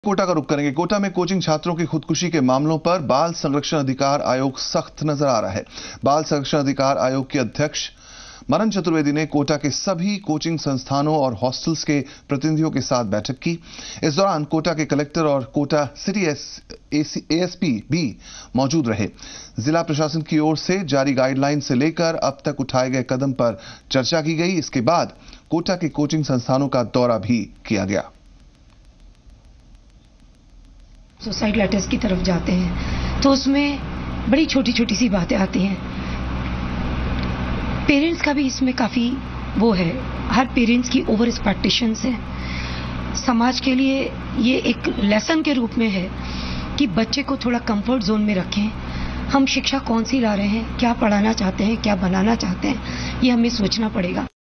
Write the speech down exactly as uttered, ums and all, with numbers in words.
कोटा का रुख करेंगे। कोटा में कोचिंग छात्रों की खुदकुशी के मामलों पर बाल संरक्षण अधिकार आयोग सख्त नजर आ रहा है। बाल संरक्षण अधिकार आयोग के अध्यक्ष मरण चतुर्वेदी ने कोटा के सभी कोचिंग संस्थानों और हॉस्टल्स के प्रतिनिधियों के साथ बैठक की। इस दौरान कोटा के कलेक्टर और कोटा सिटी एएसपी भी मौजूद रहे। जिला प्रशासन की ओर से जारी गाइडलाइन से लेकर अब तक उठाए गए कदम पर चर्चा की गई। इसके बाद कोटा के कोचिंग संस्थानों का दौरा भी किया गया। सुसाइड लेटर्स की तरफ जाते हैं तो उसमें बड़ी छोटी छोटी सी बातें आती हैं। पेरेंट्स का भी इसमें काफ़ी वो है, हर पेरेंट्स की ओवर एक्सपेक्टेशंस है। समाज के लिए ये एक लेसन के रूप में है कि बच्चे को थोड़ा कंफर्ट जोन में रखें। हम शिक्षा कौन सी ला रहे हैं, क्या पढ़ाना चाहते हैं, क्या बनाना चाहते हैं, ये हमें सोचना पड़ेगा।